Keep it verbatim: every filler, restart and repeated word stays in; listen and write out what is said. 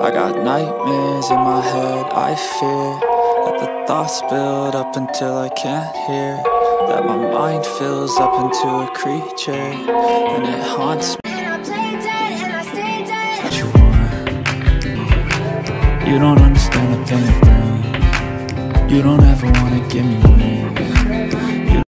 I got nightmares in my head, I fear that the thoughts build up until I can't hear, that my mind fills up into a creature, and it haunts me. And I play dead and I stay dead. What you want? You don't understand the pain it brings. You don't ever wanna give me wings.